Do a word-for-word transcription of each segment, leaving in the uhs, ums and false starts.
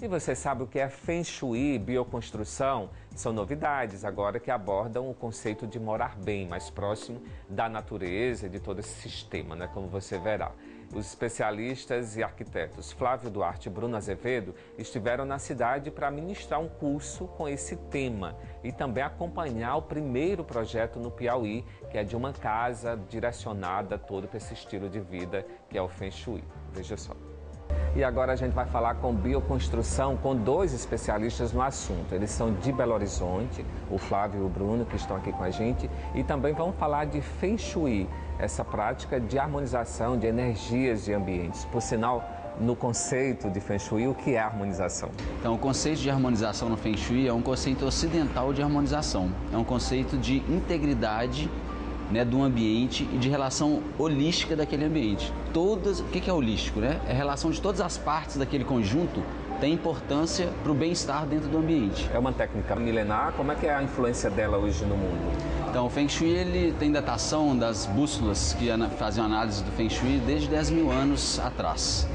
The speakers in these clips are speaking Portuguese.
E você sabe o que é Feng Shui, bioconstrução? São novidades agora que abordam o conceito de morar bem, mais próximo da natureza e de todo esse sistema, né? Como você verá. Os especialistas e arquitetos Flávio Duarte e Bruno Azevedo estiveram na cidade para ministrar um curso com esse tema e também acompanhar o primeiro projeto no Piauí, que é de uma casa direcionada todo para esse estilo de vida, que é o Feng Shui. Veja só. E agora a gente vai falar com bioconstrução, com dois especialistas no assunto. Eles são de Belo Horizonte, o Flávio e o Bruno, que estão aqui com a gente. E também vamos falar de Feng Shui, essa prática de harmonização de energias de ambientes. Por sinal, no conceito de Feng Shui, o que é harmonização? Então, o conceito de harmonização no Feng Shui é um conceito ocidental de harmonização. É um conceito de integridade, né, do ambiente e de relação holística daquele ambiente. Todas, o que é holístico, né? É a relação de todas as partes daquele conjunto tem importância para o bem-estar dentro do ambiente. É uma técnica milenar, como é que é a influência dela hoje no mundo? Então, o Feng Shui ele tem datação das bússolas que faziam análise do Feng Shui desde dez mil anos atrás.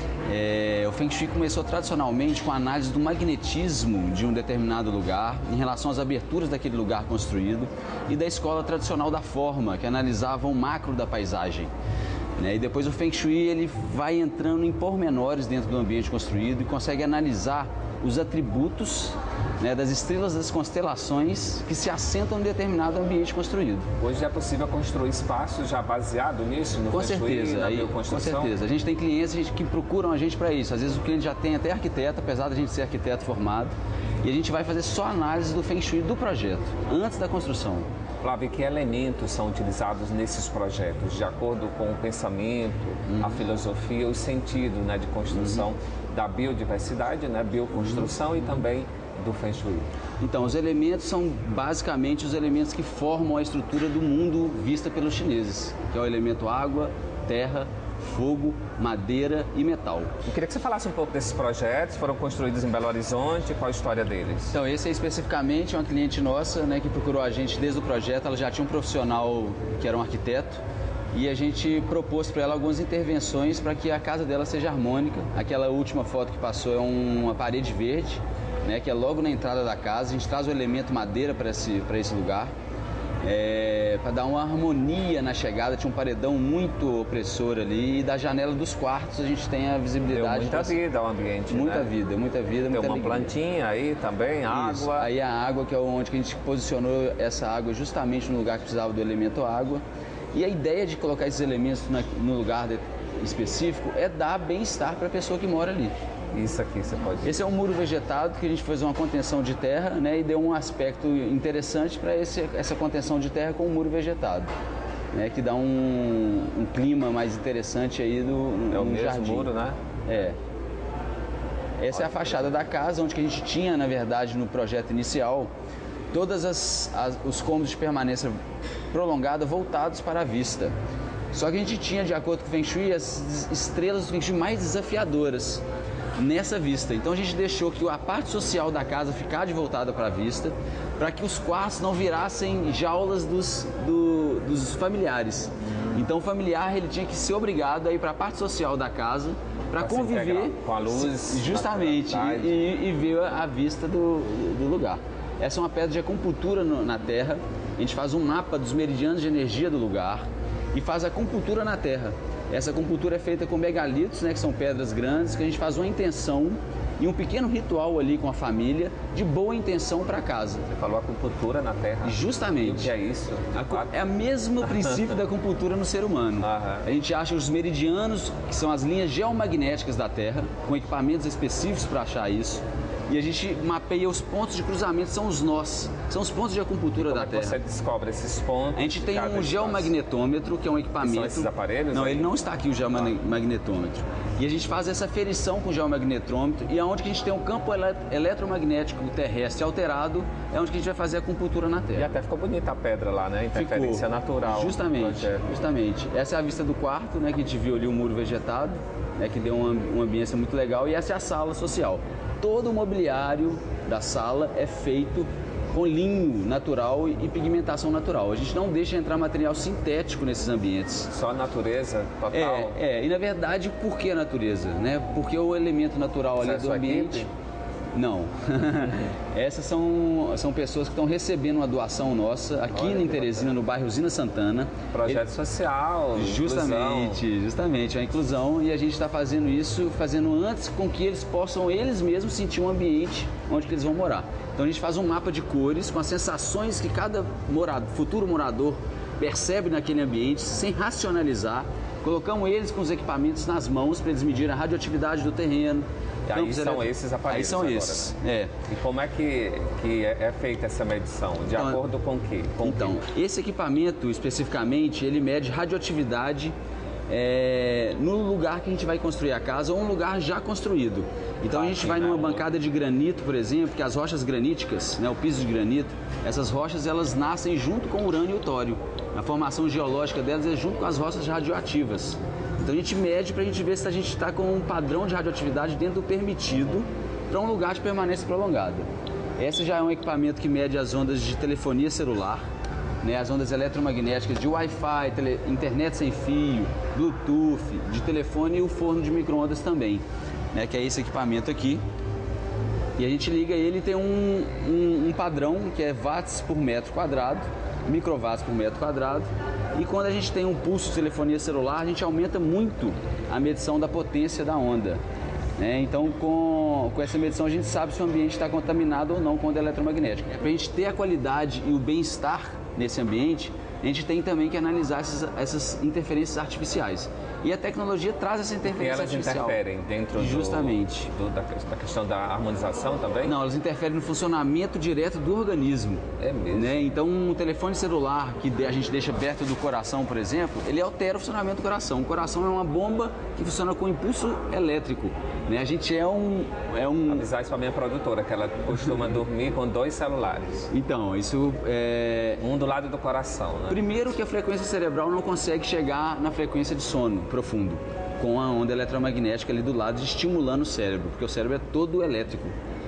É, o Feng Shui começou tradicionalmente com a análise do magnetismo de um determinado lugar em relação às aberturas daquele lugar construído e da escola tradicional da forma, que analisava o macro da paisagem. Né? E depois o Feng Shui ele vai entrando em pormenores dentro do ambiente construído e consegue analisar os atributos, né, das estrelas das constelações que se assentam em determinado ambiente construído. Hoje é possível construir espaços já baseado nisso, no Feng Shui, na bioconstrução? Com certeza. A gente tem clientes que procuram a gente para isso. Às vezes o cliente já tem até arquiteto, apesar de a gente ser arquiteto formado, e a gente vai fazer só análise do Feng Shui do projeto, antes da construção. Flávio, que elementos são utilizados nesses projetos, de acordo com o pensamento, uhum. a filosofia, o sentido, né, de construção uhum. da biodiversidade, né, bioconstrução uhum. e também do Feng Shui? Então, os elementos são basicamente os elementos que formam a estrutura do mundo vista pelos chineses, que é o elemento água, terra, fogo, madeira e metal. Eu queria que você falasse um pouco desses projetos, foram construídos em Belo Horizonte, qual a história deles? Então, esse é especificamente uma cliente nossa, né, que procurou a gente desde o projeto. Ela já tinha um profissional que era um arquiteto e a gente propôs para ela algumas intervenções para que a casa dela seja harmônica. Aquela última foto que passou é uma parede verde, né, que é logo na entrada da casa. A gente traz o elemento madeira para esse, para esse lugar. É, para dar uma harmonia na chegada, tinha um paredão muito opressor ali e da janela dos quartos a gente tem a visibilidade. Deu muita pra... vida ao ambiente, Muita né? vida, muita vida, tem muita uma alegria. Plantinha aí também, Isso. água. Aí a água, que é onde que a gente posicionou essa água justamente no lugar que precisava do elemento água. E a ideia de colocar esses elementos na, no lugar de, específico é dar bem-estar para a pessoa que mora ali. Isso aqui você pode... Esse é um muro vegetado que a gente fez uma contenção de terra, né, e deu um aspecto interessante para essa contenção de terra com o muro vegetado, né, que dá um, um clima mais interessante aí do, no, é o no mesmo jardim. muro, né? É. Essa é a fachada da casa, onde que a gente tinha, na verdade, no projeto inicial, todos as, as, os cômodos de permanência prolongada voltados para a vista. Só que a gente tinha, de acordo com o Feng Shui, as estrelas do Feng Shui mais desafiadoras nessa vista. Então a gente deixou que a parte social da casa ficasse voltada para a vista, para que os quartos não virassem jaulas dos, do, dos familiares. Então o familiar ele tinha que ser obrigado a ir para a parte social da casa para conviver com a luz, justamente, e, e ver a vista do, do lugar. Essa é uma pedra de acupuntura no, na terra. A gente faz um mapa dos meridianos de energia do lugar e faz a acupuntura na terra. Essa acupuntura é feita com megalitos, né, que são pedras grandes, que a gente faz uma intenção e um pequeno ritual ali com a família de boa intenção para casa. Você falou acupuntura na terra? Justamente. E o que é isso? A, é o mesmo princípio da acupuntura no ser humano. Aham. A gente acha os meridianos, que são as linhas geomagnéticas da Terra, com equipamentos específicos para achar isso. E a gente mapeia os pontos de cruzamento, são os nós, são os pontos de acupuntura Como da é que Terra. Você descobre esses pontos? A gente tem um geomagnetômetro, que é um equipamento. São esses aparelhos? Não, aí? ele não está aqui, o geomagnetômetro. E a gente faz essa ferição com o geomagnetômetro, e aonde que a gente tem um campo eletromagnético terrestre alterado, é onde que a gente vai fazer a acupuntura na Terra. E até ficou bonita a pedra lá, né? Interferência Ficou. natural. Justamente, justamente. Essa é a vista do quarto, né? Que a gente viu ali o muro vegetado, né, que deu uma, uma ambiência muito legal. E essa é a sala social. Todo o mobiliário da sala é feito com linho natural e pigmentação natural. A gente não deixa entrar material sintético nesses ambientes. Só natureza total? É, é. E na verdade, por que a natureza? Né? Porque o elemento natural ali do ambiente... Equipe? Não. Essas são, são pessoas que estão recebendo uma doação nossa aqui Olha, em Teresina, no bairro Usina Santana. Projeto Ele... social, Justamente, inclusão. justamente, a inclusão. E a gente está fazendo isso, fazendo antes com que eles possam, eles mesmos, sentir um ambiente onde que eles vão morar. Então a gente faz um mapa de cores com as sensações que cada morador, futuro morador percebe naquele ambiente, sem racionalizar. Colocamos eles com os equipamentos nas mãos para eles medirem a radioatividade do terreno. E aí são elétricos. Esses aparelhos Aí são agora, esses, né? é. E como é que, que é feita essa medição? De então, acordo com o quê? Com então, que? esse equipamento, especificamente, ele mede radioatividade é, no lugar que a gente vai construir a casa ou um lugar já construído. Então, ah, a gente vai numa bancada de granito, por exemplo, que as rochas graníticas, né, o piso de granito, essas rochas, elas nascem junto com urânio e o tório. A formação geológica delas é junto com as rochas radioativas. Então a gente mede para a gente ver se a gente está com um padrão de radioatividade dentro do permitido para um lugar de permanência prolongada. Esse já é um equipamento que mede as ondas de telefonia celular, né, as ondas eletromagnéticas de Wi-Fi, tele, internet sem fio, Bluetooth, de telefone e o forno de micro-ondas também, né, que é esse equipamento aqui. E a gente liga ele e tem um, um, um padrão que é watts por metro quadrado, microwatts por metro quadrado. E quando a gente tem um pulso de telefonia celular, a gente aumenta muito a medição da potência da onda. Né? Então, com, com essa medição, a gente sabe se o ambiente está contaminado ou não com onda eletromagnética. Para a gente ter a qualidade e o bem-estar nesse ambiente, a gente tem também que analisar essas, essas interferências artificiais. E a tecnologia traz essa interferência e elas artificial. interferem dentro Justamente. Do, do, da, da questão da harmonização também? Não, elas interferem no funcionamento direto do organismo. É mesmo? Né? Então, um telefone celular que a gente deixa perto do coração, por exemplo, ele altera o funcionamento do coração. O coração é uma bomba que funciona com impulso elétrico. Né? A gente é um... É um... Avisar isso para a minha produtora, que ela costuma dormir com dois celulares. Então, isso é... Um do lado do coração, né? Primeiro que a frequência cerebral não consegue chegar na frequência de sono profundo, com a onda eletromagnética ali do lado, estimulando o cérebro, porque o cérebro é todo elétrico.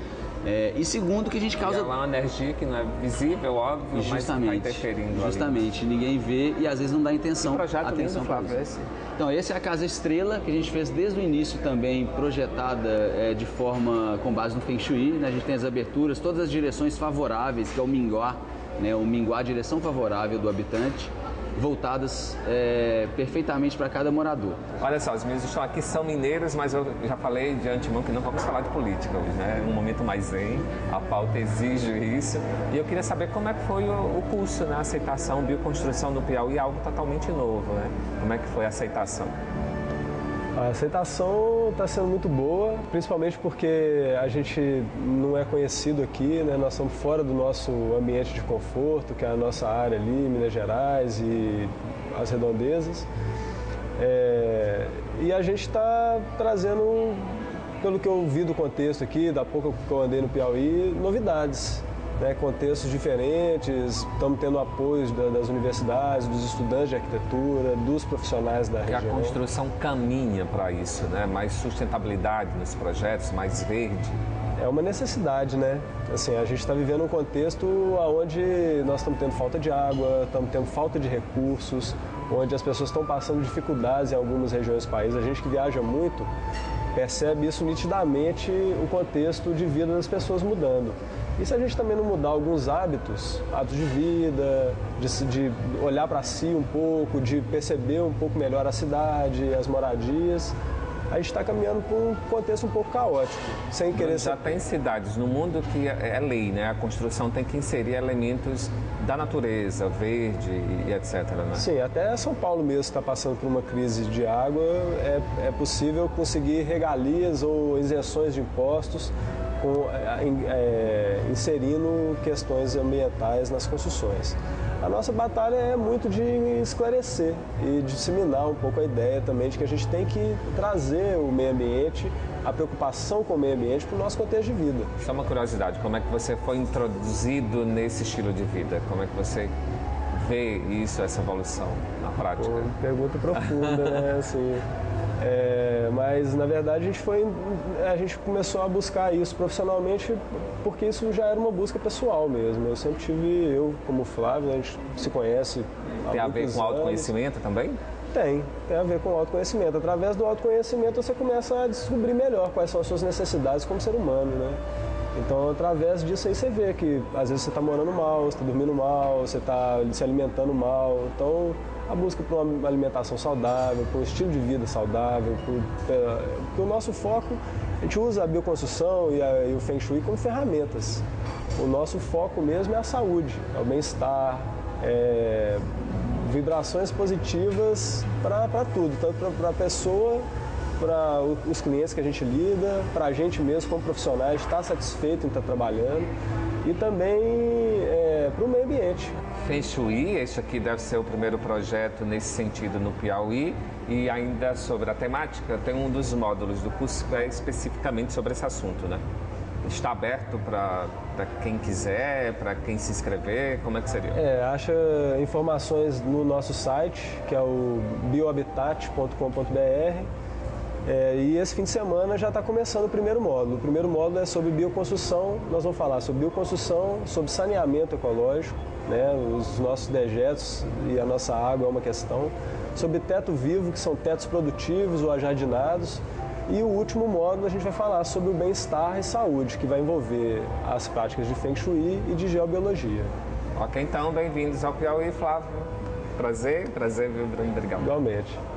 É, e segundo que a gente causa... E é uma energia que não é visível, óbvio, justamente, mas está interferindo Justamente, ali. Ninguém vê e às vezes não dá intenção. Que projeto atenção lindo, Flávio, esse? Então, esse é a Casa Estrela, que a gente fez desde o início também, projetada é, de forma com base no Feng Shui. Né? A gente tem as aberturas, todas as direções favoráveis, que é o Minguá, né? O Minguá, a direção favorável do habitante, voltadas é, perfeitamente para cada morador. Olha só, os meninos estão aqui, são mineiros, mas eu já falei de antemão que não vamos falar de política hoje, né? É um momento mais zen, a pauta exige isso. E eu queria saber como é que foi o, o curso, né? A aceitação, bioconstrução no Piauí, algo totalmente novo, né? Como é que foi a aceitação? A aceitação está sendo muito boa, principalmente porque a gente não é conhecido aqui, né? Nós estamos fora do nosso ambiente de conforto, que é a nossa área ali, Minas Gerais e as redondezas. É... E a gente está trazendo, pelo que eu vi do contexto aqui, da pouco que eu andei no Piauí, novidades. Né, contextos diferentes, estamos tendo apoio das universidades, dos estudantes de arquitetura, dos profissionais da região. E a construção caminha para isso, né? Mais sustentabilidade nos projetos, mais verde. É uma necessidade, né? Assim, a gente está vivendo um contexto onde nós estamos tendo falta de água, estamos tendo falta de recursos, onde as pessoas estão passando dificuldades em algumas regiões do país. A gente que viaja muito percebe isso nitidamente, o contexto de vida das pessoas mudando. E se a gente também não mudar alguns hábitos, hábitos de vida, de, de olhar para si um pouco, de perceber um pouco melhor a cidade, as moradias, a gente está caminhando por um contexto um pouco caótico, sem querer Já ser... tem cidades no mundo que é lei, né? A construção tem que inserir elementos da natureza, verde e etcétera. Né? Sim, até São Paulo mesmo está passando por uma crise de água, é, é possível conseguir regalias ou isenções de impostos com, é, inserindo questões ambientais nas construções. A nossa batalha é muito de esclarecer e disseminar um pouco a ideia também de que a gente tem que trazer o meio ambiente, a preocupação com o meio ambiente para o nosso contexto de vida. Só uma curiosidade, como é que você foi introduzido nesse estilo de vida? Como é que você vê isso, essa evolução na prática? Pô, pergunta profunda, né? Assim, é, mas na verdade a gente, foi, a gente começou a buscar isso profissionalmente porque isso já era uma busca pessoal mesmo. Eu sempre tive, eu como Flávio, a gente se conhece há Tem a ver com anos. autoconhecimento também? Tem, tem a ver com autoconhecimento. Através do autoconhecimento você começa a descobrir melhor quais são as suas necessidades como ser humano, né? Então, através disso aí você vê que às vezes você está morando mal, você está dormindo mal, você está se alimentando mal. Então, a busca por uma alimentação saudável, por um estilo de vida saudável, por, porque o nosso foco, a gente usa a bioconstrução e, a, e o Feng Shui como ferramentas. O nosso foco mesmo é a saúde, é o bem-estar, é, vibrações positivas para tudo, tanto para a pessoa, para os clientes que a gente lida, para a gente mesmo como profissionais, estar satisfeito em estar trabalhando e também é, para o meio ambiente. Feng Shui, este aqui deve ser o primeiro projeto nesse sentido no Piauí, e ainda sobre a temática, tem um dos módulos do curso que é especificamente sobre esse assunto, né? Está aberto para quem quiser, para quem se inscrever, como é que seria? É, acha informações no nosso site, que é o biohabitat ponto com ponto b r. É, e esse fim de semana já está começando o primeiro módulo. O primeiro módulo é sobre bioconstrução. Nós vamos falar sobre bioconstrução, sobre saneamento ecológico, né? Os nossos dejetos e a nossa água é uma questão. Sobre teto vivo, que são tetos produtivos ou ajardinados. E o último módulo a gente vai falar sobre o bem-estar e saúde, que vai envolver as práticas de Feng Shui e de geobiologia. Ok, então, bem-vindos ao Piauí, Flávio. Prazer, prazer, viu, Bruno? Obrigado. Igualmente.